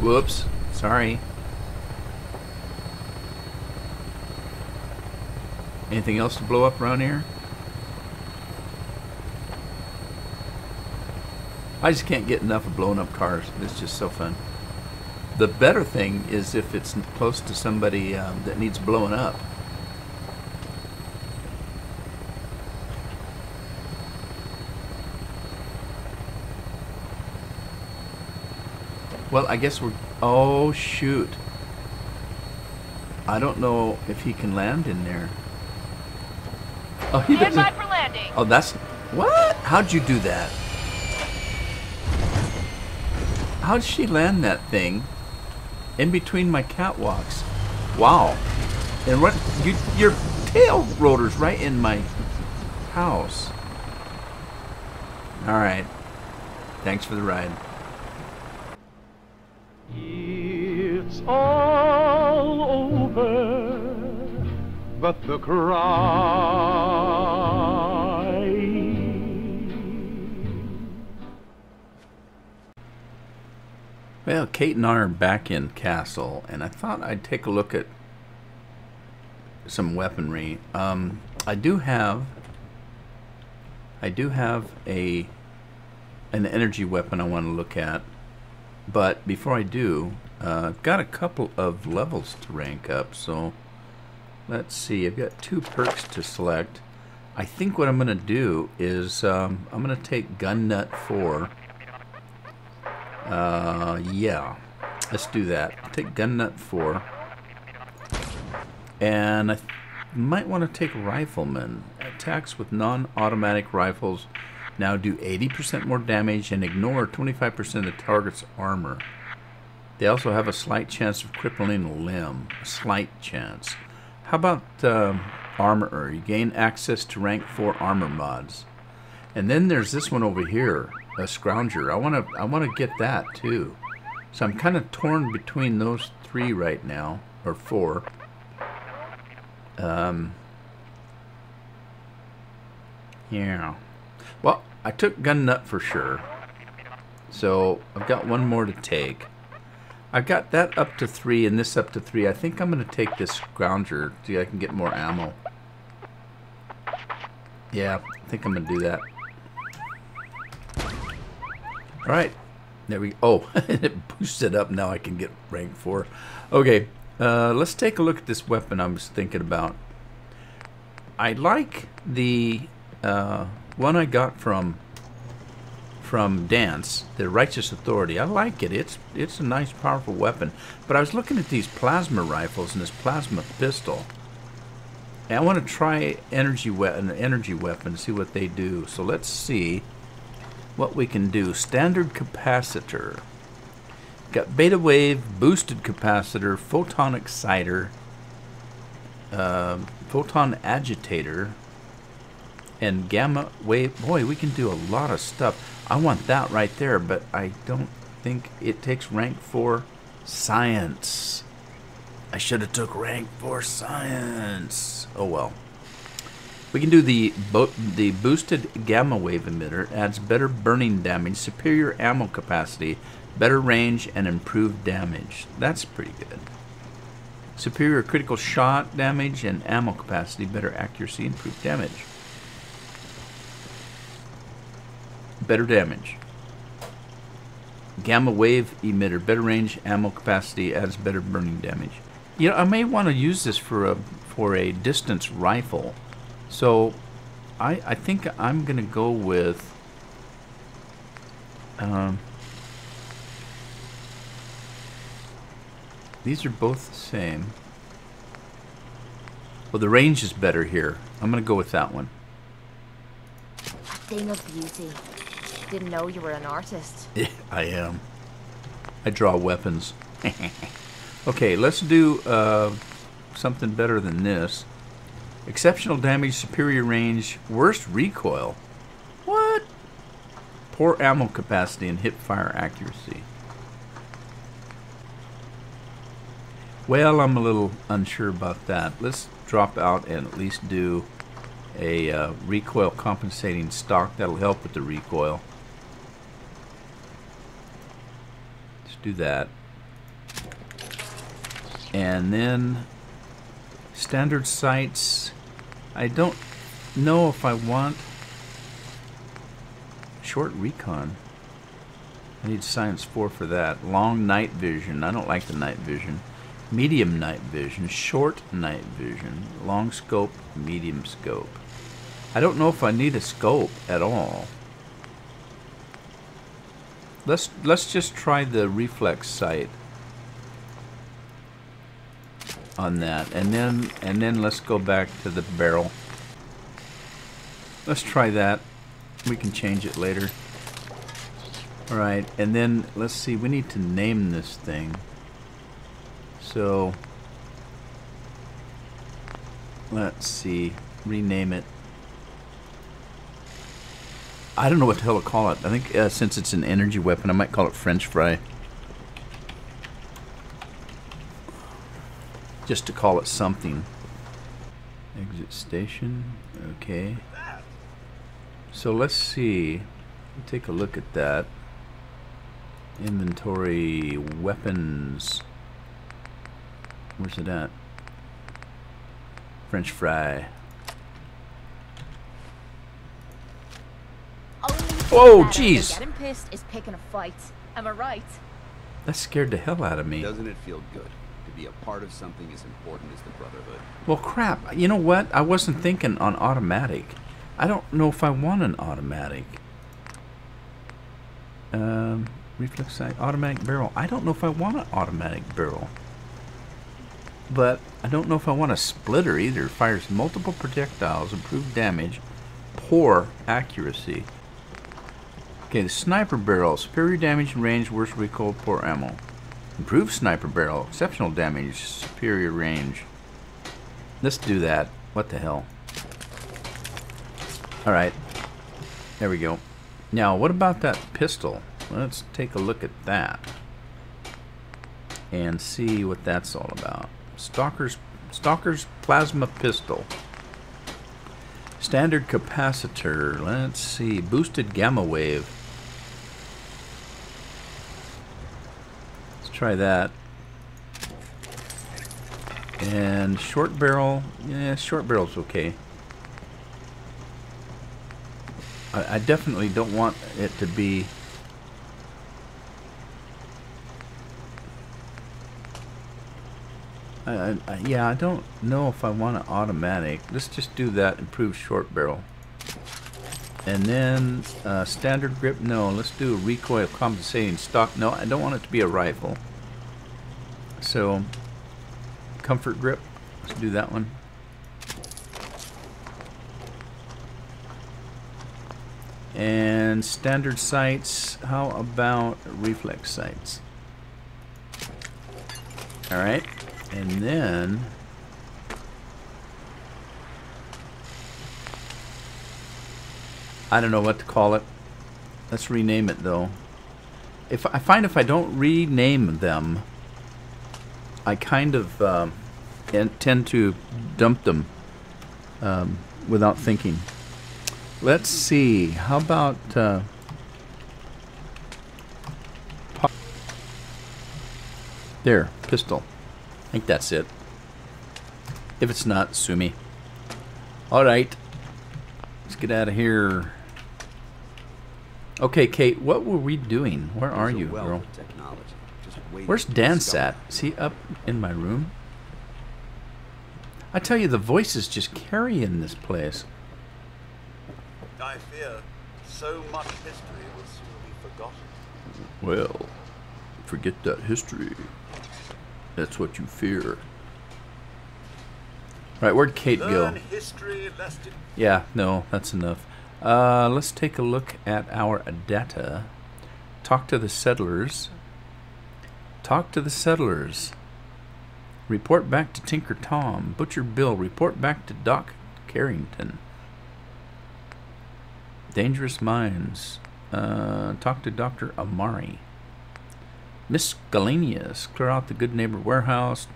Whoops. Sorry. Anything else to blow up around here? I just can't get enough of blowing up cars. It's just so fun. The better thing is if it's close to somebody that needs blowing up. Well, I guess we're... Oh, shoot. I don't know if he can land in there. Oh, he doesn't... Stand by for landing. Oh, that's... What? How'd you do that? How'd she land that thing in between my catwalks? Wow. And what... your tail rotor's right in my house. Alright. Thanks for the ride. It's all over, but the cry. Well, Kate and I are back in Castle, and I thought I'd take a look at some weaponry. I do have an energy weapon I want to look at. But before I do, I've got a couple of levels to rank up, so let's see. I've got 2 perks to select. I think what I'm going to do is I'm going to take Gun Nut 4. Yeah, let's do that. I'll take Gun Nut 4. And I might want to take Rifleman. Attacks with non-automatic rifles now do 80% more damage and ignore 25% of the target's armor. They also have a slight chance of crippling a limb. A slight chance. How about Armorer? You gain access to rank 4 armor mods. And then there's this one over here, a Scrounger. I want to get that too. So I'm kind of torn between those 3 right now, or 4. Yeah. Well, I took Gun Nut for sure. So I've got 1 more to take. I've got that up to 3 and this up to 3. I think I'm going to take this Scrounger. See, I can get more ammo. Yeah, I think I'm going to do that. Alright. There we go. Oh, it boosted up. Now I can get rank 4. Okay. Let's take a look at this weapon I was thinking about. I like the one I got from Dance, the Righteous Authority. I like it. It's a nice, powerful weapon. But I was looking at these plasma rifles and this plasma pistol, and I want to try an energy weapon, see what they do. So let's see what we can do. Standard capacitor. Got beta wave, boosted capacitor, photon exciter, photon agitator, and gamma wave. Boy, we can do a lot of stuff. I want that right there, but I don't think it takes rank 4 science. I should have took rank 4 science. Oh well. We can do the boosted gamma wave emitter. Adds better burning damage, superior ammo capacity, better range, and improved damage. That's pretty good. Superior critical shot damage and ammo capacity, better accuracy, improved damage. Better damage. Gamma wave emitter, better range, ammo capacity, adds better burning damage. You know, I may want to use this for a distance rifle. So I think I'm gonna go with these are both the same. Well, the range is better here. I'm gonna go with that one. Thing of beauty. Didn't know you were an artist. I am. I draw weapons. Okay, let's do something better than this. Exceptional damage, superior range, worst recoil. What? Poor ammo capacity and hip fire accuracy. Well, I'm a little unsure about that. Let's drop out and at least do a recoil compensating stock. That'll help with the recoil. Let's do that. And then standard sights. I don't know if I want short recon. I need science 4 for that. Long night vision. I don't like the night vision. Medium night vision. Short night vision. Long scope. Medium scope. I don't know if I need a scope at all. Let's just try the reflex sight on that, and then let's go back to the barrel. Let's try that. We can change it later. All right, and then let's see. We need to name this thing. So let's see. Rename it. I don't know what the hell to call it. I think since it's an energy weapon, I might call it French fry. Just to call it something. Exit station. Okay. So let's see. Take a look at that. Inventory. Weapons. Where's it at? French fry. Whoa, jeez! Getting pissed is picking a fight. Am I right? That scared the hell out of me. Doesn't it feel good to be a part of something as important as the Brotherhood? Well, crap. You know what? I wasn't thinking on automatic. I don't know if I want an automatic. Reflex sight, automatic barrel. I don't know if I want an automatic barrel. But I don't know if I want a splitter either. Fires multiple projectiles, improved damage, poor accuracy. Okay, the sniper barrel, superior damage and range, worse recoil, poor ammo. Improved sniper barrel, exceptional damage, superior range. Let's do that. What the hell? Alright. There we go. Now, what about that pistol? Let's take a look at that. And see what that's all about. Stalker's plasma pistol. Standard capacitor. Let's see. Boosted gamma wave. Let's try that. And short barrel. Yeah, short barrel's okay. I definitely don't want it to be... yeah, I don't know if I want an automatic. Let's just do that. Improved short barrel. And then standard grip. No, let's do a recoil compensating stock. No, I don't want it to be a rifle. So comfort grip. Let's do that one. And standard sights. How about reflex sights? All right. And then I don't know what to call it. Let's rename it though. If I don't rename them, I kind of tend to dump them without thinking. Let's see. How about there, pistol. I think that's it. If it's not, sue me. Alright. Let's get out of here. Okay, Kate, what were we doing? Where are you, girl? Where's Dance at? Is he up in my room? I tell you, the voices just carry in this place. I fear so much history will soon be forgotten. Well, forget that history. That's what you fear. Right, where'd Kate go? History lest it... Yeah, no, that's enough. Let's take a look at our data. Talk to the settlers. Talk to the settlers. Report back to Tinker Tom. Butcher Bill. Report back to Doc Carrington. Dangerous Minds. Talk to Dr. Amari. Miss Galenius, clear out the Good Neighbor warehouse.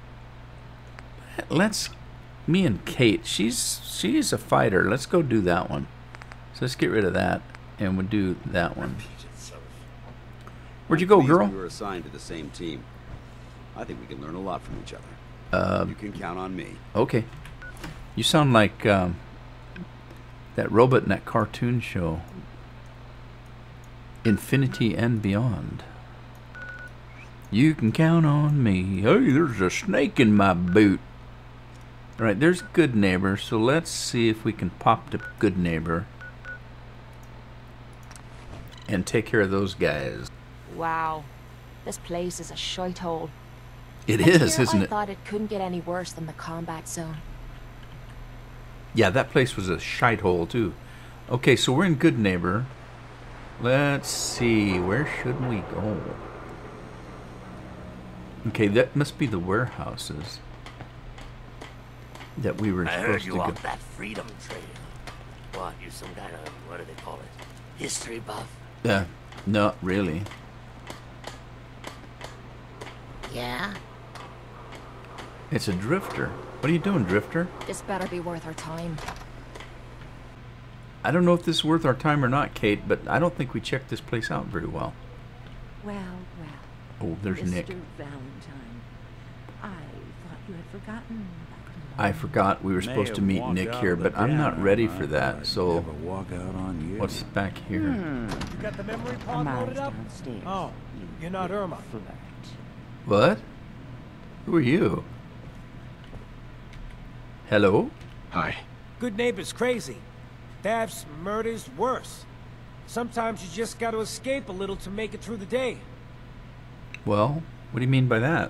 Me and Kate, she's a fighter. Let's go do that one. So let's get rid of that, and we'll do that one. Where'd you go, girl? We were assigned to the same team. I think we can learn a lot from each other. You can count on me. Okay. You sound like that robot in that cartoon show, Infinity and Beyond. You can count on me. Hey, there's a snake in my boot. All right, there's Good Neighbor. So let's see if we can pop to Good Neighbor and take care of those guys. Wow. This place is a shithole. It And is, here isn't I it? thought it couldn't get any worse than the combat zone. Yeah, that place was a shithole too. Okay, so we're in Good Neighbor. Let's see, where should we go? Okay, that must be the warehouses that we were I supposed heard to you go. walk that freedom trail. What, you some kind of, what do they call it? History buff? Not really. Yeah? It's a drifter. What are you doing, drifter? This better be worth our time. I don't know if this is worth our time or not, Kate, but I don't think we checked this place out very well. Well, Oh, there's Mr. Nick. Valentine, I thought you had forgotten about me. I forgot we were supposed to meet Nick here, but I'm not ready for that, so what's back here? You got the memory pod loaded up? Downstairs. Oh, you're not Irma. Flirt. What? Who are you? Hello? Hi. Good Neighbor's crazy. Thefts, murders, worse. Sometimes you just gotta escape a little to make it through the day. Well, what do you mean by that?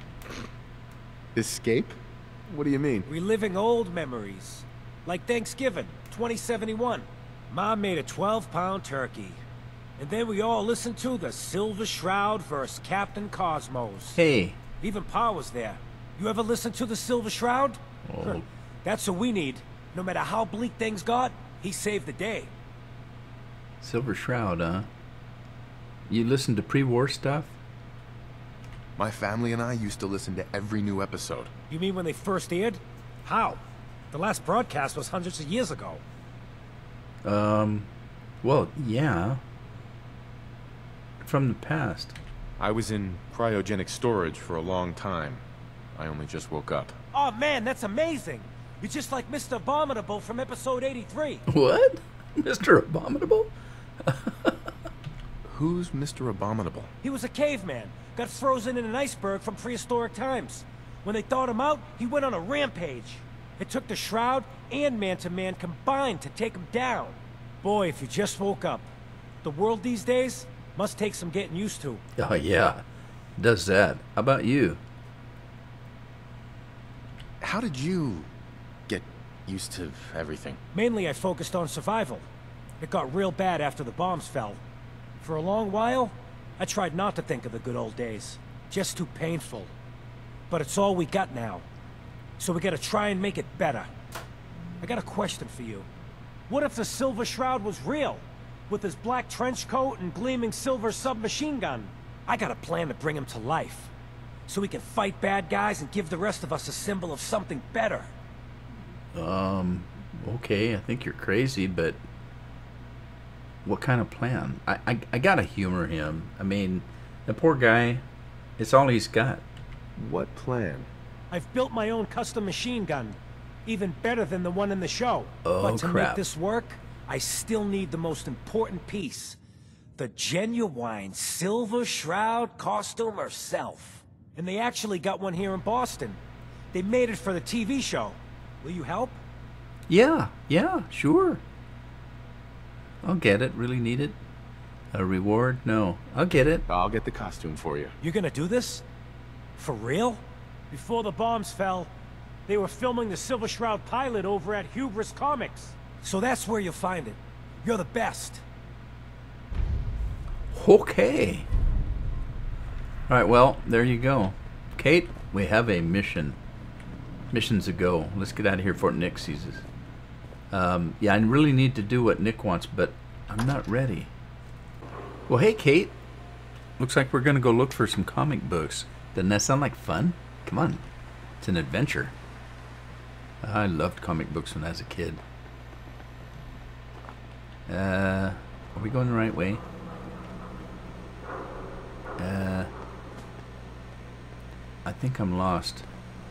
Escape? What do you mean? Reliving old memories. Like Thanksgiving, 2071. Mom made a 12-pound turkey. And then we all listened to the Silver Shroud versus Captain Cosmos. Hey. Even Pa was there. You ever listen to the Silver Shroud? Oh. That's what we need. No matter how bleak things got, he saved the day. Silver Shroud, huh? You listen to pre-war stuff? My family and I used to listen to every new episode. You mean when they first aired? How? The last broadcast was hundreds of years ago. Well, yeah. From the past. I was in cryogenic storage for a long time. I only just woke up. Oh man, that's amazing! You're just like Mr. Abominable from episode 83. What? Mr. Abominable? Who's Mr. Abominable? He was a caveman, got frozen in an iceberg from prehistoric times. When they thawed him out, he went on a rampage. It took the Shroud and Man-to-Man combined to take him down. Boy, if you just woke up. The world these days must take some getting used to. Oh, yeah. Does that. How about you? How did you get used to everything? Mainly I focused on survival. It got real bad after the bombs fell. For a long while, I tried not to think of the good old days. Just too painful. But it's all we got now. So we gotta try and make it better. I got a question for you. What if the Silver Shroud was real? With his black trench coat and gleaming silver submachine gun? I got a plan to bring him to life. So we can fight bad guys and give the rest of us a symbol of something better. Okay, I think you're crazy, but what kind of plan? I gotta humor him. I mean, the poor guy, it's all he's got. What plan? I've built my own custom machine gun. Even better than the one in the show. Oh, but to crap. make this work, I still need the most important piece. The genuine Silver Shroud costume herself. And they actually got one here in Boston. They made it for the TV show. Will you help? Yeah, sure. I'll get it. Really need it? A reward? No. I'll get it. I'll get the costume for you. You're gonna do this? For real? Before the bombs fell, they were filming the Silver Shroud pilot over at Hubris Comics. So that's where you'll find it. You're the best. Okay. All right, well, there you go. Kate, we have a mission. Missions a go. Let's get out of here before Nick sees us. Yeah, I really need to do what Nick wants, but I'm not ready. Well, hey, Kate. Looks like we're going to go look for some comic books. Doesn't that sound like fun? Come on. It's an adventure. I loved comic books when I was a kid. Are we going the right way? I think I'm lost.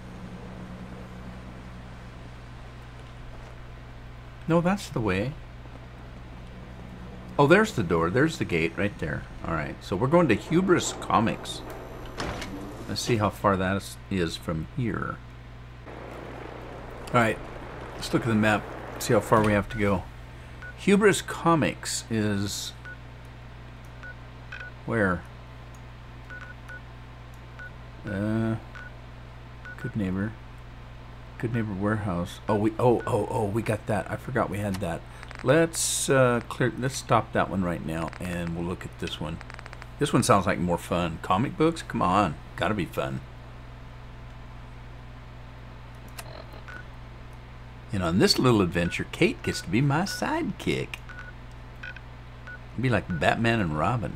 No, that's the way. Oh, there's the door. There's the gate right there. Alright, so we're going to Hubris Comics. Let's see how far that is from here. Alright, let's look at the map, see how far we have to go. Hubris Comics is... where? Good Neighbor. Good Neighbor Warehouse. Oh, we got that. I forgot we had that. Let's stop that one right now, and we'll look at this one. This one sounds like more fun. Comic books? Come on. Gotta be fun. And on this little adventure, Kate gets to be my sidekick. It'd be like Batman and Robin.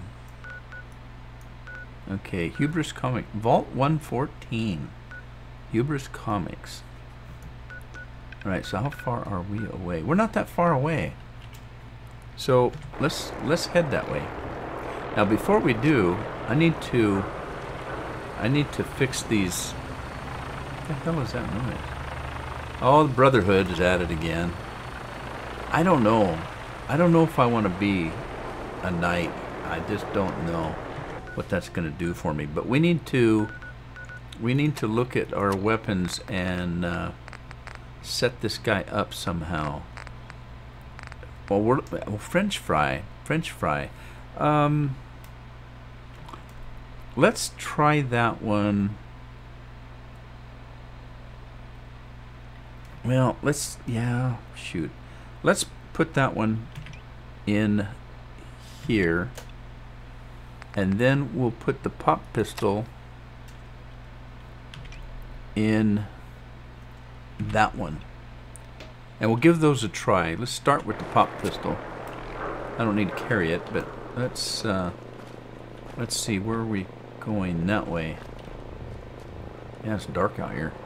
Okay, Hubris Comics. Vault 114. Hubris Comics. Alright, so how far are we away? We're not that far away. So let's head that way. Now before we do, I need to fix these. What the hell is that noise? Oh, the Brotherhood is at it again. I don't know. I don't know if I want to be a knight. I just don't know what that's going to do for me. But we need to look at our weapons and set this guy up somehow. Well, French fry. Let's try that one. Well, shoot. Let's put that one in here, and then we'll put the pop pistol in that one, and we'll give those a try. Let's start with the pop pistol. I don't need to carry it, but let's see, where are we going? That way. Yeah, it's dark out here.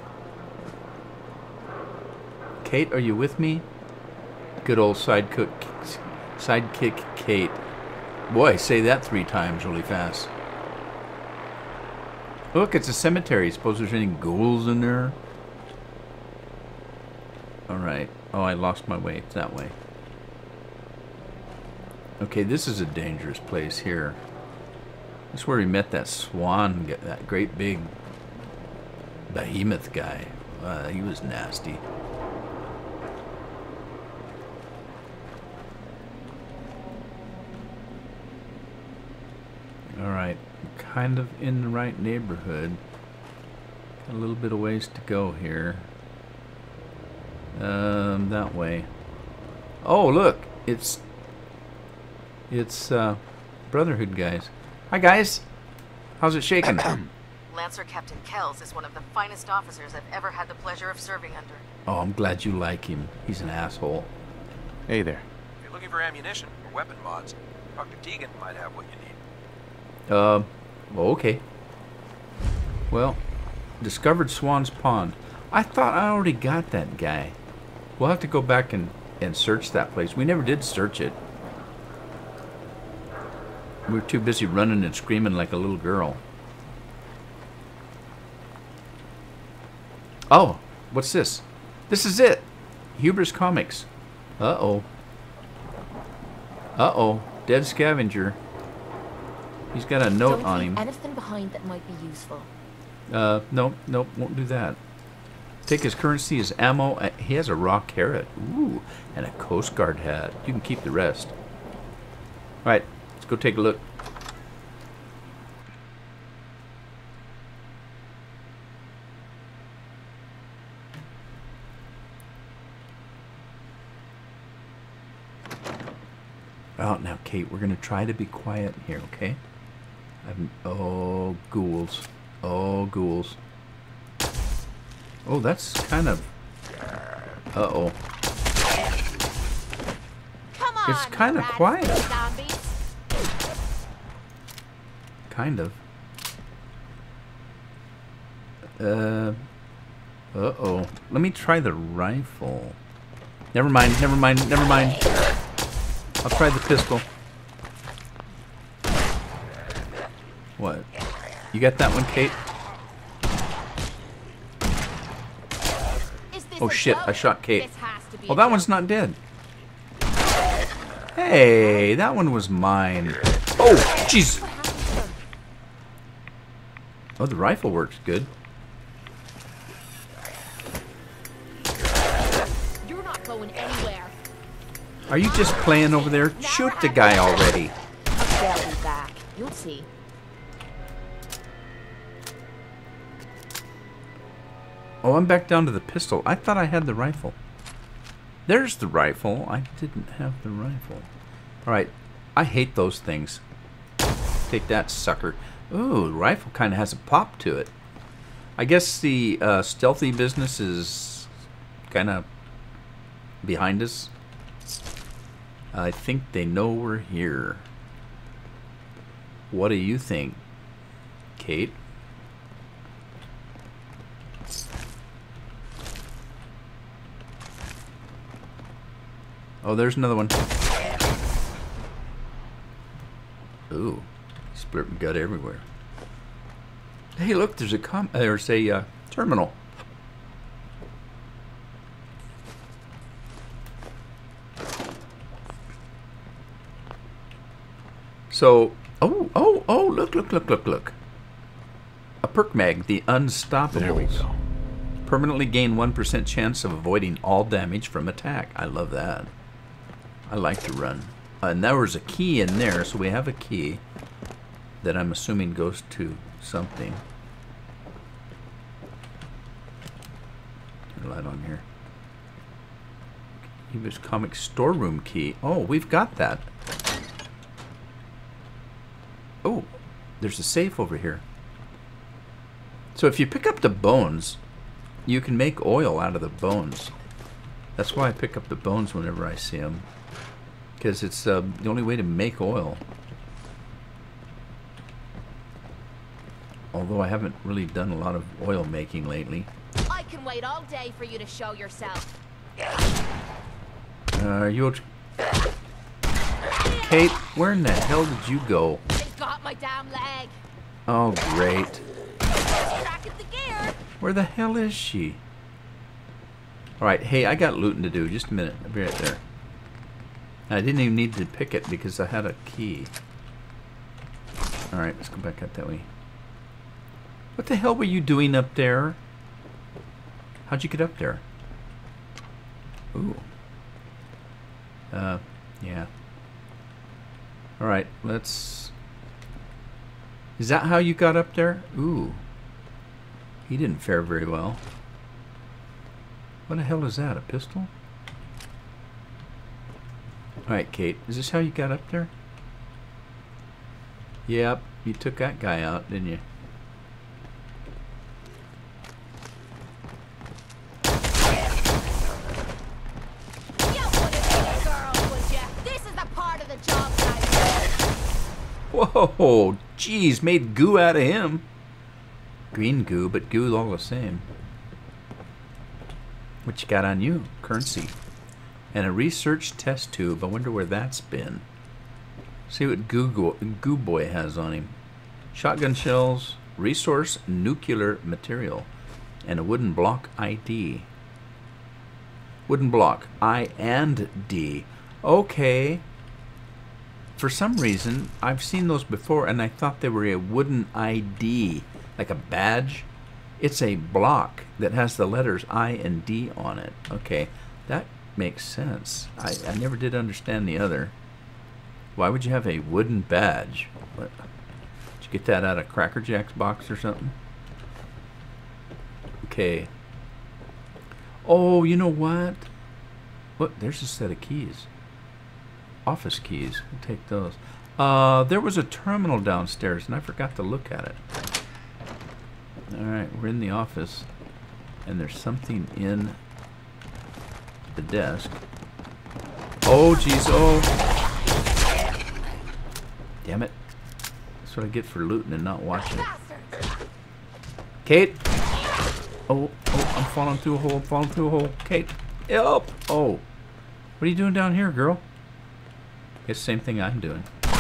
Kate, are you with me? Good old sidekick Kate. Boy, say that 3 times really fast. Look, it's a cemetery. Suppose there's any ghouls in there? Alright. Oh, I lost my way. It's that way. Okay, this is a dangerous place here. This is where we met that swan, that great big behemoth guy. He was nasty. Alright, kind of in the right neighborhood. Got a little bit of ways to go here. That way. Oh, look! It's Brotherhood guys. Hi, guys! How's it shaking? Lancer Captain Kells is one of the finest officers I've ever had the pleasure of serving under. Oh, I'm glad you like him. He's an asshole. Hey there. If you're looking for ammunition or weapon mods, Dr. Tegan might have what you need. Well, okay. Well, discovered Swan's Pond. I thought I already got that guy. We'll have to go back and search that place. We never did search it. We were too busy running and screaming like a little girl. Oh, what's this? This is it. Hubris Comics. Uh-oh. Uh-oh. Dead scavenger. He's got a note on him. Don't leave anything behind that might be useful. Nope, won't do that. Take his currency, his ammo. He has a raw carrot. Ooh, and a Coast Guard hat. You can keep the rest. All right, let's go take a look. Oh, now, Kate, we're going to try to be quiet here, okay? Oh, ghouls. Oh, ghouls. Oh, that's kind of... Uh-oh. Come on, it's kind of quiet. Kind of. Uh-oh. Let me try the rifle. Never mind. I'll try the pistol. What? You got that one, Kate? Oh shit, I shot Kate. This has to be Oh, a that joke. one's not dead. Hey, that one was mine. Oh, jeez. What happened to them? Oh, the rifle works good. You're not going anywhere. Are you just playing over there? Shoot the guy already. They'll be back. You'll see. Oh, I'm back down to the pistol. I thought I had the rifle. There's the rifle. I didn't have the rifle. Alright. I hate those things. Take that, sucker. Ooh, the rifle kind of has a pop to it. I guess the stealthy business is kind of behind us. I think they know we're here. What do you think, Kate? Oh, there's another one. Ooh, split gut everywhere. Hey, look, there's a terminal. So, oh, look. A perk mag, the Unstoppables. There we go. Permanently gain 1% chance of avoiding all damage from attack. I love that. I like to run. And there was a key in there, so we have a key that I'm assuming goes to something. Turn the light on here. Eva's comic storeroom key. Oh, we've got that. Oh, there's a safe over here. So if you pick up the bones, you can make oil out of the bones. That's why I pick up the bones whenever I see them. Because it's the only way to make oil. Although I haven't really done a lot of oil making lately. I can wait all day for you to show yourself. Are you... Kate, where in the hell did you go? They got my damn leg. Oh, great. Cracking the gear. Where the hell is she? Alright, hey, I got looting to do. Just a minute. I'll be right there. I didn't even need to pick it because I had a key. Alright, let's go back out that way. What the hell were you doing up there? How'd you get up there? Ooh. Yeah. Alright, let's... Is that how you got up there? Ooh. He didn't fare very well. What the hell is that? A pistol? Alright, Kate. Is this how you got up there? Yep. You took that guy out, didn't you? Whoa, jeez, made goo out of him. Green goo, but goo all the same. What you got on you? Currency. And a research test tube. I wonder where that's been. See what Goo Boy has on him. Shotgun shells, resource nuclear material, and a wooden block ID. Wooden block, I and D. Okay. For some reason, I've seen those before, and I thought they were a wooden ID, like a badge. It's a block that has the letters I and D on it. Okay, that makes sense. I never did understand the other. Why would you have a wooden badge? What? Did you get that out of Cracker Jack's box or something? Okay. Oh, you know what? Look, there's a set of keys. Office keys. We'll take those. There was a terminal downstairs, and I forgot to look at it. Alright, we're in the office, and there's something in the desk. Oh, jeez, oh. Damn it. That's what I get for looting and not watching it. Kate! Oh, I'm falling through a hole, Kate, help! Oh. What are you doing down here, girl? It's the same thing I'm doing.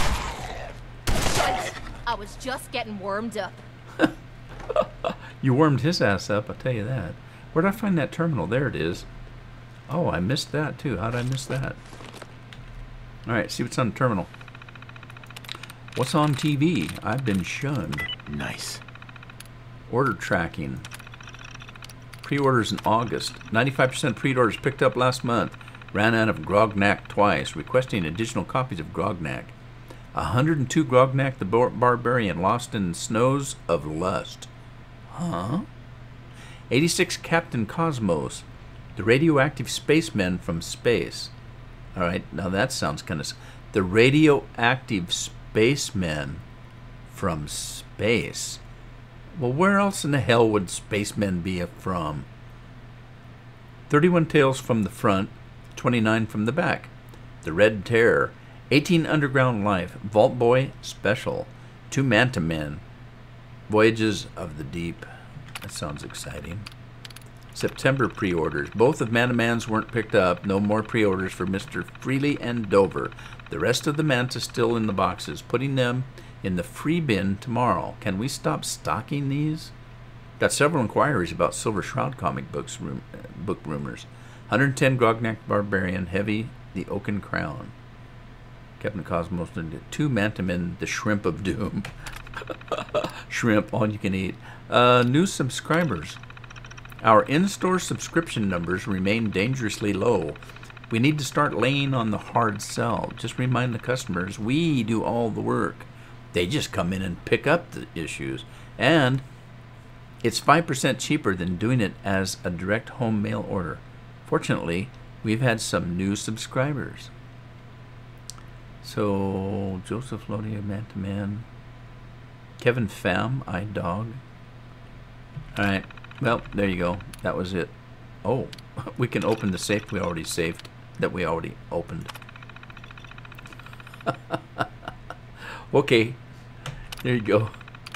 I was just getting warmed up. You warmed his ass up, I'll tell you that. Where'd I find that terminal? There it is. Oh, I missed that too. How'd I miss that? Alright, see what's on the terminal. What's on TV? I've been shunned. Nice. Order tracking. Pre-orders in August. 95% pre-orders picked up last month. Ran out of Grognak twice, requesting additional copies of Grognak. 102 Grognak the Barbarian lost in snows of lust. Huh? 86 Captain Cosmos. The radioactive spacemen from space. Alright, now that sounds kind of... The radioactive spacemen from space. Well, where else in the hell would spacemen be from? 31 tales from the front, 29 from the back. The Red Terror. 18 Underground Life. Vault Boy Special. 2 Manta Men. Voyages of the Deep. That sounds exciting. September pre-orders. Both of Manta Mans weren't picked up. No more pre-orders for Mr. Freely and Dover. The rest of the Manta still in the boxes. Putting them in the free bin tomorrow. Can we stop stocking these? Got several inquiries about Silver Shroud comic books book rumors. 110 Grognak Barbarian. Heavy the Oaken Crown. Captain Cosmos. 2 Manta Men. The Shrimp of Doom. Shrimp, all you can eat. New subscribers. Our in-store subscription numbers remain dangerously low. We need to start laying on the hard sell. Just remind the customers we do all the work. They just come in and pick up the issues. And it's 5% cheaper than doing it as a direct home mail order. Fortunately, we've had some new subscribers. So, Joseph Lodia, Manta Man. Kevin Pham, iDog. Alright. Well, there you go. That was it. Oh, we can open the safe we already saved, that we already opened. Okay, there you go.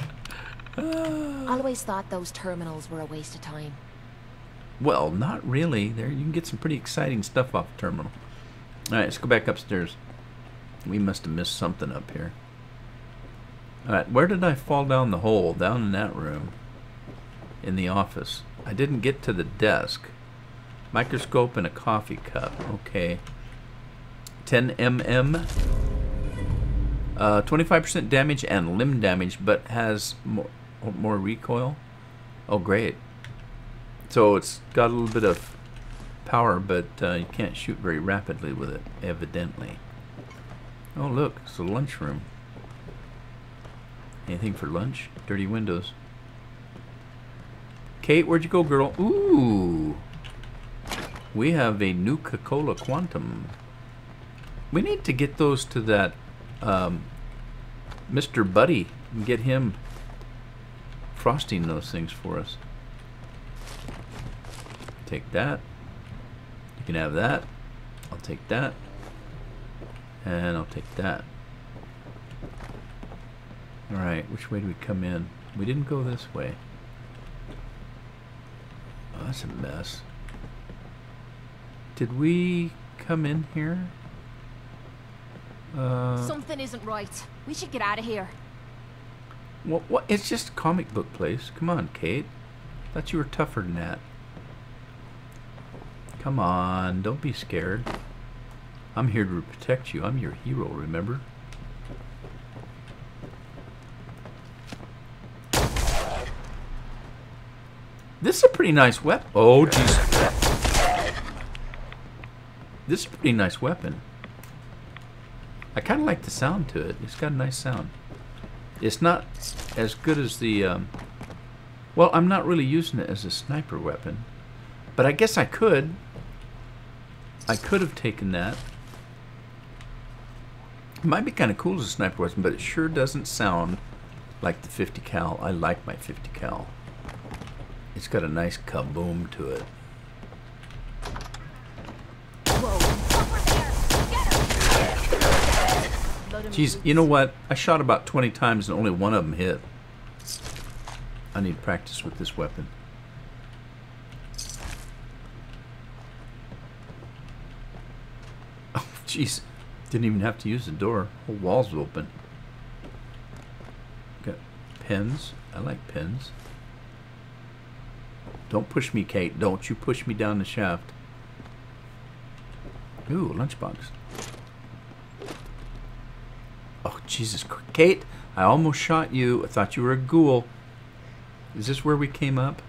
Always thought those terminals were a waste of time. Well, not really. There, you can get some pretty exciting stuff off the terminal. All right, let's go back upstairs. We must have missed something up here. All right, where did I fall down the hole? Down in that room. In the office. I didn't get to the desk. Microscope and a coffee cup. Okay. 10 mm. 25% damage and limb damage, but has more recoil. Oh, great. So it's got a little bit of power, but you can't shoot very rapidly with it, evidently. Oh, look. It's a lunchroom. Anything for lunch? Dirty windows. Kate, where'd you go, girl? Ooh. We have a Nuka-Cola Quantum. We need to get those to that Mr. Buddy and get him frosting those things for us. Take that. You can have that. I'll take that. And I'll take that. Alright, which way do we come in? We didn't go this way. Oh, that's a mess. Did we come in here? Something isn't right. We should get out of here. What? It's just a comic book place. Come on, Kate. Thought you were tougher than that. Come on, don't be scared. I'm here to protect you. I'm your hero, remember? This is a pretty nice weapon. Oh, jeez. This is a pretty nice weapon. I kind of like the sound to it. It's got a nice sound. It's not as good as the... well, I'm not really using it as a sniper weapon. But I guess I could. I could have taken that. It might be kind of cool as a sniper weapon, but it sure doesn't sound like the 50 cal. I like my 50 cal. It's got a nice kaboom to it. Jeez, you know what? I shot about 20 times and only one of them hit. I need practice with this weapon. Oh, jeez. Didn't even have to use the door. The whole wall's open. Got pens. I like pens. Don't push me, Kate. Don't you push me down the shaft. Ooh, lunchbox. Oh, Jesus. Kate, I almost shot you. I thought you were a ghoul. Is this where we came up?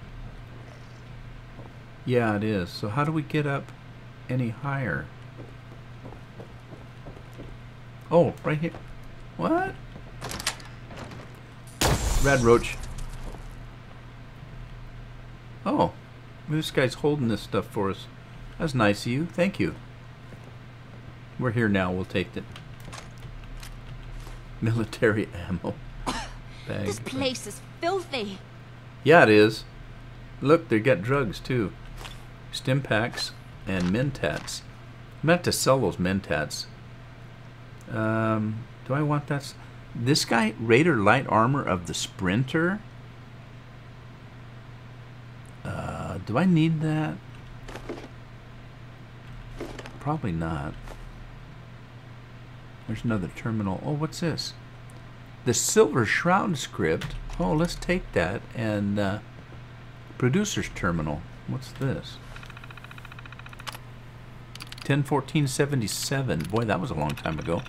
Yeah, it is. So how do we get up any higher? Oh, right here. What? Red roach. Oh, this guy's holding this stuff for us. That's nice of you. Thank you. We're here now. We'll take it. Military ammo. Bag. This place is filthy. Yeah, it is. Look, they got drugs too. Stim packs and mentats. I meant to sell those mentats. Do I want that? This guy, Raider light armor of the Sprinter. Do I need that? Probably not. There's another terminal. Oh, what's this? The Silver Shroud script. Oh, let's take that. And producer's terminal. What's this? 10/14/77. Boy, that was a long time ago.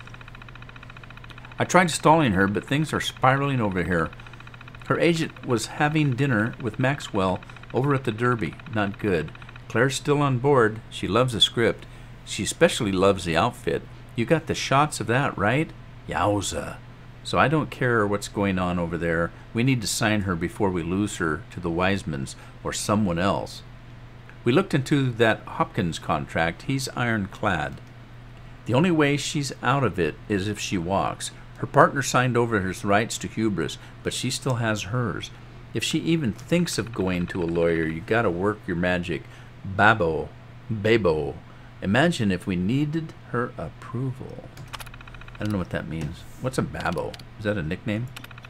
I tried stalling her, but things are spiraling over here. Her agent was having dinner with Maxwell over at the Derby. Not good. Claire's still on board. She loves the script. She especially loves the outfit. You got the shots of that, right? Yowza. So I don't care what's going on over there. We need to sign her before we lose her to the Wisemans or someone else. We looked into that Hopkins contract. He's ironclad. The only way she's out of it is if she walks. Her partner signed over his rights to hubris, but she still has hers. If she even thinks of going to a lawyer, you gotta work your magic. Babo. Imagine if we needed her approval. I don't know what that means. What's a babo? Is that a nickname?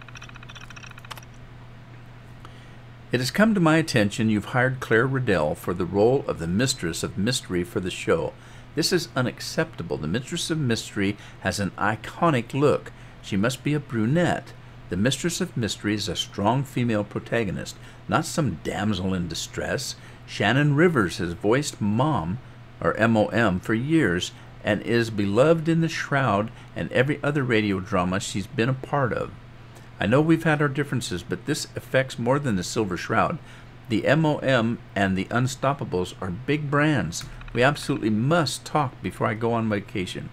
It has come to my attention you've hired Claire Riddell for the role of the Mistress of Mystery for the show. This is unacceptable. The Mistress of Mystery has an iconic look. She must be a brunette. The Mistress of Mystery is a strong female protagonist, not some damsel in distress. Shannon Rivers has voiced Mom, or M.O.M., for years and is beloved in The Shroud and every other radio drama she's been a part of. I know we've had our differences, but this affects more than the Silver Shroud. The M.O.M. and the Unstoppables are big brands. We absolutely must talk before I go on vacation.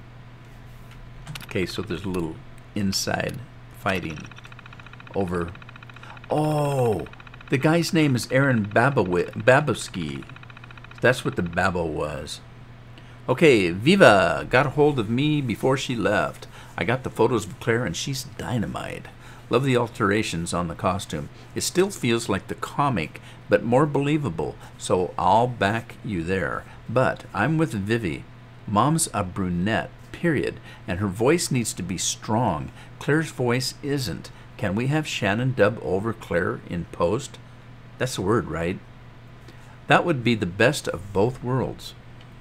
Okay, so there's a little inside fighting over... Oh, the guy's name is Aaron Babowski. That's what the Babo was. Okay, Viva got a hold of me before she left. I got the photos of Claire and she's dynamite. Love the alterations on the costume. It still feels like the comic, but more believable, so I'll back you there. But I'm with Vivi. Mom's a brunette, period, and her voice needs to be strong. Claire's voice isn't. Can we have Shannon dub over Claire in post? That's the word, right? That would be the best of both worlds.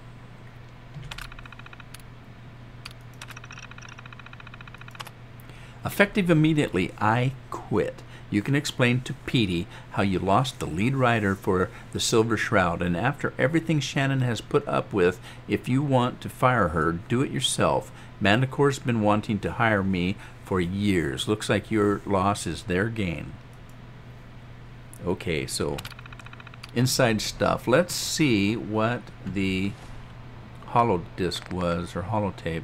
Effective immediately, I quit. You can explain to Petey how you lost the lead writer for the Silver Shroud, and after everything Shannon has put up with, if you want to fire her, do it yourself. Manticore's been wanting to hire me for years. Looks like your loss is their gain. Okay, so inside stuff. Let's see what the holo disc was, or holotape.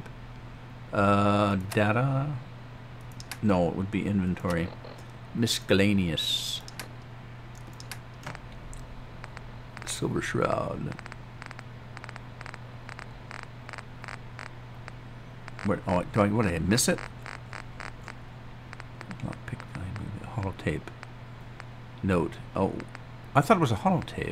Data? No, it would be inventory. Miscellaneous. Silver Shroud. What, oh, what did I miss it? Not pick holotape. Note. Oh, I thought it was a holotape.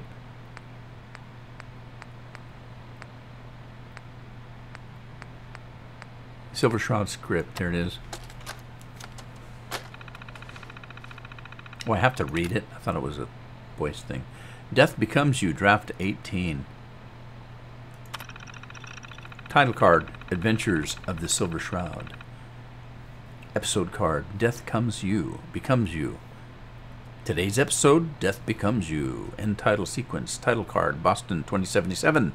Silver Shroud script. There it is. Oh, I have to read it. I thought it was a voice thing. Death Becomes You, Draft 18. Title card, Adventures of the Silver Shroud. Episode card, Death Becomes You. Today's episode, Death Becomes You. End title sequence. Title card, Boston 2077.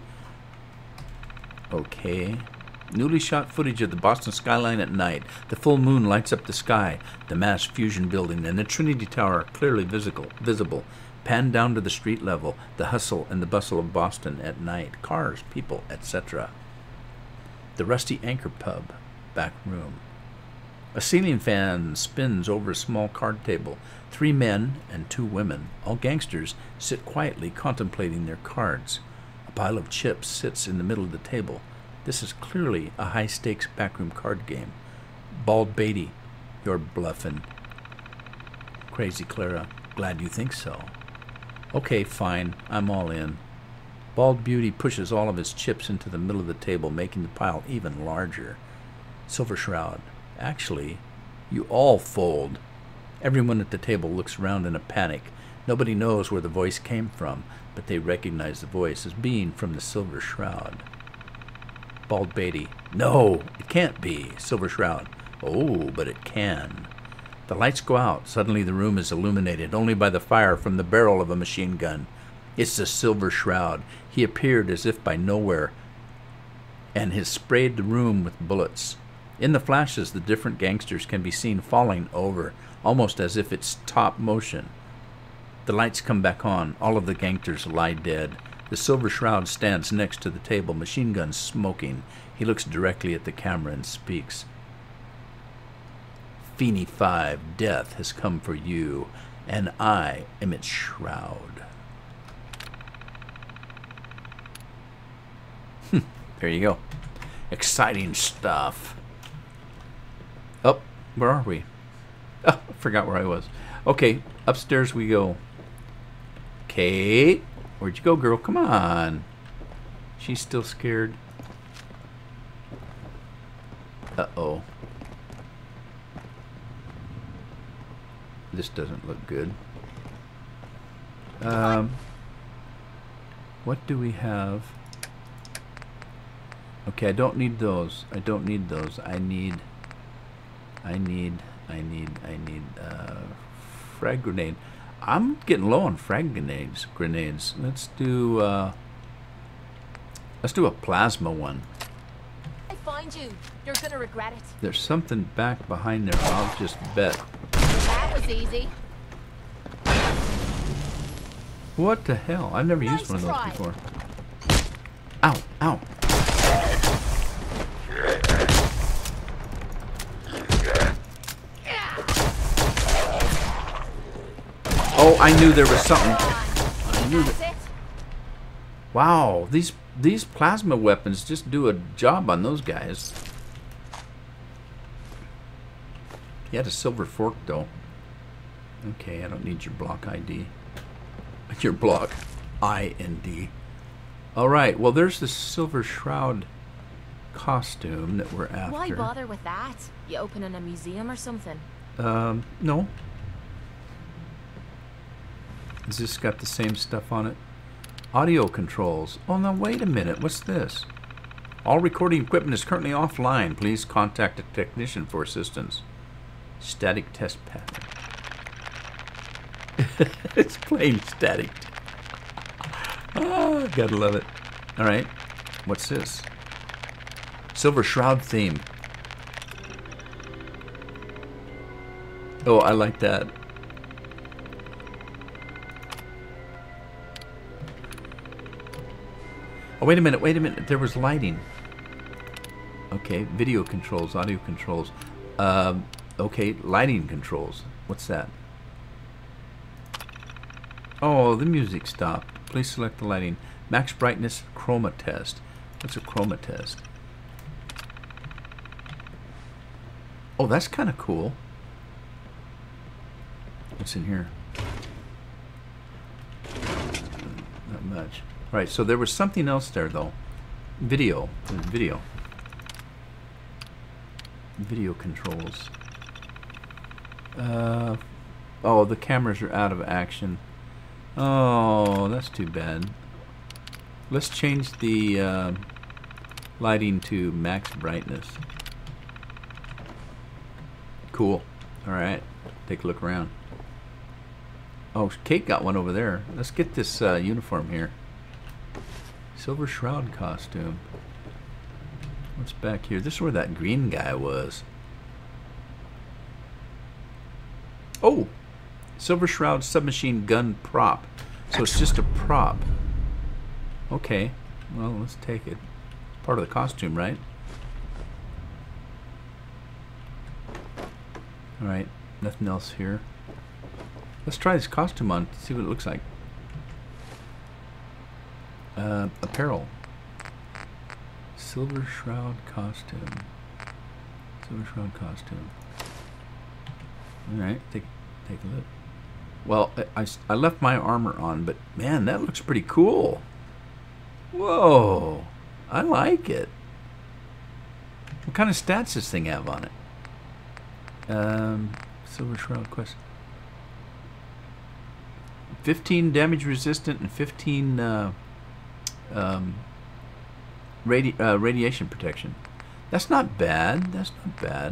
Okay. Newly shot footage of the Boston skyline at night. The full moon lights up the sky. The Mass Fusion building and the Trinity Tower are clearly visible. Pan down to the street level. The hustle and the bustle of Boston at night. Cars, people, etc. The Rusty Anchor Pub. Back room. A ceiling fan spins over a small card table. 3 men and 2 women, all gangsters, sit quietly contemplating their cards. A pile of chips sits in the middle of the table. This is clearly a high-stakes backroom card game. Bald Beatty, you're bluffing. Crazy Clara, glad you think so. Okay, fine, I'm all in. Bald Beauty pushes all of his chips into the middle of the table, making the pile even larger. Silver Shroud, actually, you all fold. Everyone at the table looks around in a panic. Nobody knows where the voice came from, but they recognize the voice as being from the Silver Shroud. Bald Beatty, no, it can't be. Silver Shroud, oh, but it can. The lights go out. Suddenly the room is illuminated only by the fire from the barrel of a machine gun. It's the Silver Shroud. He appeared as if by nowhere and has sprayed the room with bullets. In the flashes, the different gangsters can be seen falling over, almost as if it's top motion. The lights come back on. All of the gangsters lie dead. The Silver Shroud stands next to the table, machine gun smoking. He looks directly at the camera and speaks. Feeney 5, death has come for you, and I am its shroud. There you go. Exciting stuff. Oh, where are we? Oh, I forgot where I was. Okay, upstairs we go. Kate, where'd you go, girl? Come on. She's still scared. Uh-oh. This doesn't look good. What do we have? Okay, I don't need those. I don't need those. I need frag grenade. I'm getting low on frag grenades. Let's do a plasma one. I find you. You're gonna regret it. There's something back behind there. I'll just bet. That was easy. What the hell? I've never used one of those before. Ow, ow. Oh, I knew there was something. I knew that. Wow, these plasma weapons just do a job on those guys. He had a silver fork, though. Okay, I don't need your block ID. Your block IND. Alright, well, there's the Silver Shroud costume that we're after. Why bother with that? You opening a museum or something? No. Has this got the same stuff on it? Audio controls. Oh, now wait a minute. What's this? All recording equipment is currently offline. Please contact a technician for assistance. Static test pattern. It's plain static. Oh, gotta love it. Alright. What's this? Silver Shroud theme. Oh, I like that. Oh, wait a minute. There was lighting. Okay, video controls, audio controls. Okay, lighting controls. What's that? Oh, the music stopped. Please select the lighting. Max brightness, chroma test. What's a chroma test? Oh, that's kind of cool. What's in here? Not much. Right, so there was something else there, though. Video. Video. Video controls. Oh, the cameras are out of action. Oh, that's too bad. Let's change the lighting to max brightness. Cool. Alright, take a look around. Oh, Kate got one over there. Let's get this uniform here. Silver Shroud costume. What's back here? This is where that green guy was. Oh! Silver Shroud submachine gun prop. So it's just a prop. Okay. Well, let's take it. Part of the costume, right? Alright. Nothing else here. Let's try this costume on. See what it looks like. Apparel. Silver Shroud costume. Silver Shroud costume. Alright. Take a look. Well, I left my armor on, but man, that looks pretty cool. Whoa, I like it. What kind of stats does this thing have on it? Silver Shroud quest. 15 damage resistant and 15 radiation protection. That's not bad. That's not bad.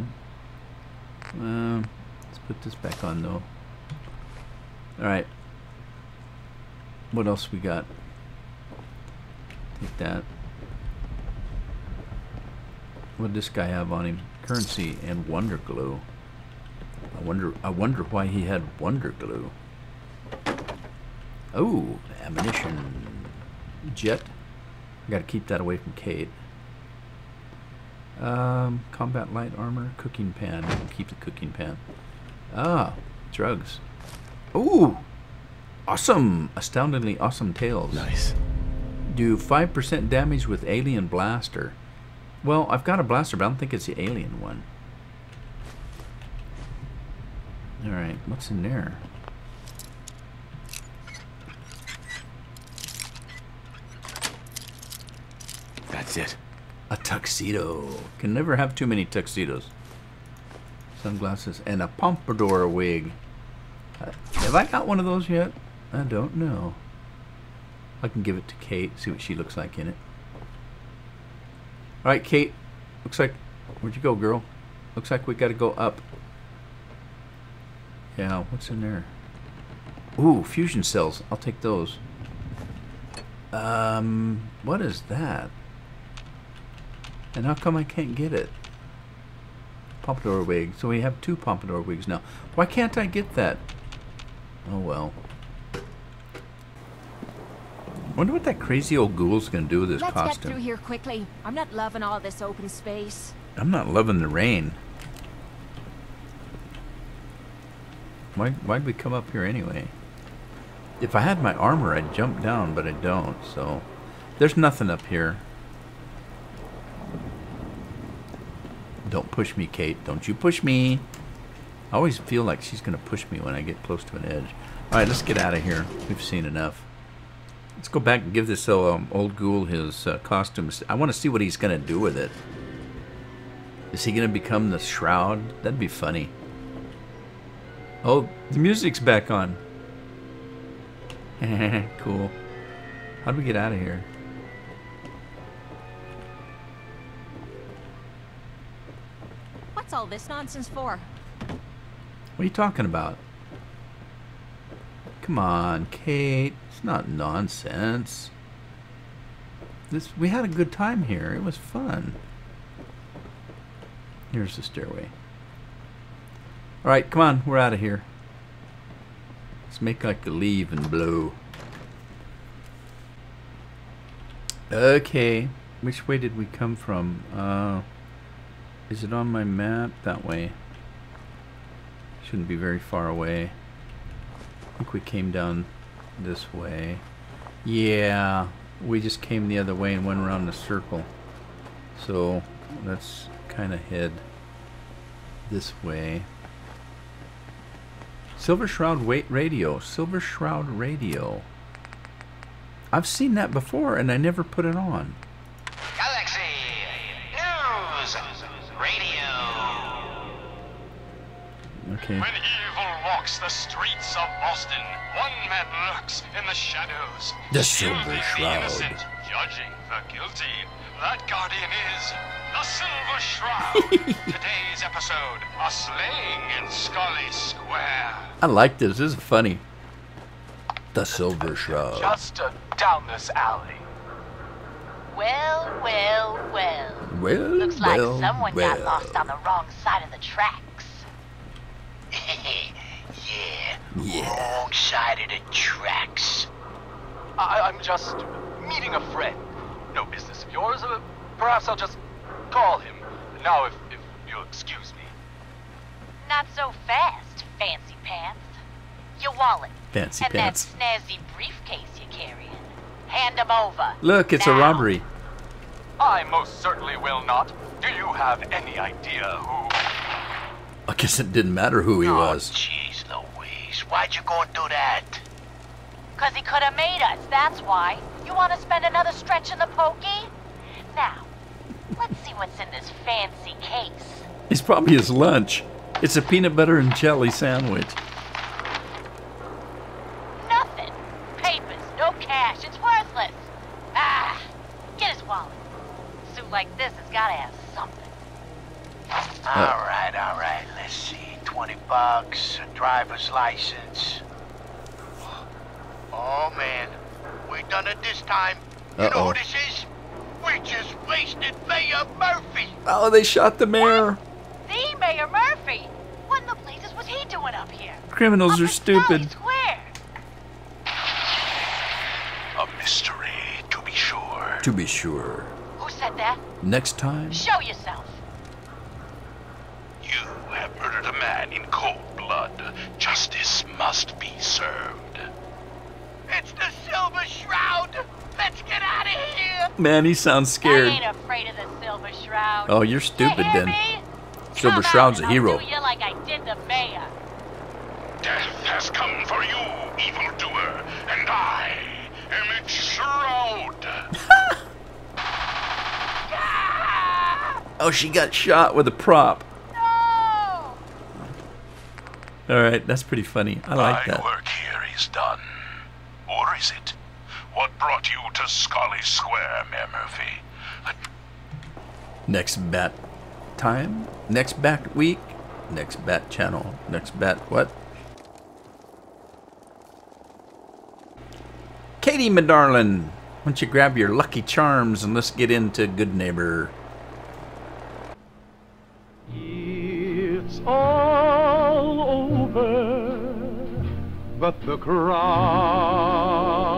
Let's put this back on though. Alright. What else we got? Take that. What did this guy have on him? Currency and Wonder Glue. I wonder why he had Wonder Glue. Oh, ammunition. Jet. I gotta keep that away from Kate. Combat light armor, cooking pan. Keep the cooking pan. Ah, drugs. Ooh, awesome! Astoundingly awesome tails. Nice. Do 5% damage with alien blaster. Well, I've got a blaster, but I don't think it's the alien one. Alright, what's in there? That's it. A tuxedo. Can never have too many tuxedos. Sunglasses and a pompadour wig. Have I got one of those yet? I don't know. I can give it to Kate, see what she looks like in it. Alright, Kate. Looks like... Where'd you go, girl? Looks like we gotta go up. Yeah, what's in there? Ooh, fusion cells. I'll take those. What is that? And how come I can't get it? Pompadour wig. So we have 2 pompadour wigs now. Why can't I get that? Oh well. Wonder what that crazy old ghoul's gonna do with this costume. Let's get through here quickly. I'm not loving all this open space. I'm not loving the rain. Why'd we come up here anyway? If I had my armor, I'd jump down, but I don't, so... There's nothing up here. Don't push me, Kate. Don't you push me. I always feel like she's going to push me when I get close to an edge. Alright, let's get out of here. We've seen enough. Let's go back and give this old ghoul his costume. I want to see what he's going to do with it. Is he going to become the Shroud? That'd be funny. Oh, the music's back on. Cool. How do we get out of here? What's all this nonsense for? What are you talking about? Come on, Kate. It's not nonsense. We had a good time here. It was fun. Here's the stairway. Alright, come on. We're out of here. Let's make like a leave and blow. Okay. Which way did we come from? Is it on my map? That way. Shouldn't be very far away. I think we came down this way. Yeah. We just came the other way and went around the circle. So let's kind of head this way. Silver Shroud radio. Silver Shroud radio. I've seen that before and I never put it on. Galaxy News Radio. Okay. When evil walks the streets of Boston, one man lurks in the shadows. The Silver Shielding Shroud. the innocent, judging the guilty. That guardian is the Silver Shroud. Today's episode, a slaying in Scully Square. I like this. This is funny. The Silver Shroud. Just down this alley. Well, well, well. Well, Looks like well, someone well. got lost on the wrong side of the tracks. Yeah. Wrong side of the tracks. I'm just meeting a friend. No business of yours. Perhaps I'll just call him. Now, if you'll excuse me. Not so fast, fancy pants. Your wallet. Fancy and pants. that snazzy briefcase you're carrying. Hand them over. Look, it's a now. robbery. I most certainly will not. Do you have any idea who... I guess it didn't matter who he was. Jeez Louise, why'd you go and do that? 'Cause he could have made us, that's why. You want to spend another stretch in the pokey? Now, let's see what's in this fancy case. It's probably his lunch. It's a peanut butter and jelly sandwich. Nothing. Papers, no cash, it's worthless. Ah, get his wallet. A suit like this has got to have something. All right, let's see. $20, a driver's license. Oh, man. We done it this time. You know who this is? We just wasted Mayor Murphy. Oh, they shot the mayor. The Mayor Murphy? What in the blazes was he doing up here? Criminals Up are in stupid. Scully Square. A mystery, to be sure. To be sure. Who said that? Next time. Show yourself. You have murdered a man in cold blood. Justice must be served. It's the Silver Shroud. Let's get out of here. Man, he sounds scared. I ain't afraid of the Silver Shroud. Oh, you're stupid you hear then. Me? Silver Come Shroud's out a and hero. I'll do you like I did the mayor. Death has come for you, evildoer, and I am its shroud. Oh, she got shot with a prop. No! Alright, that's pretty funny. I like My that. work here is done. Or is it? What brought you to Scully Square, Mayor Murphy? Next bat time? Next bat week? Next bat channel? Next bat what? Katie, my darling, why don't you grab your Lucky Charms and let's get into Good Neighbor. It's all over, but the crowd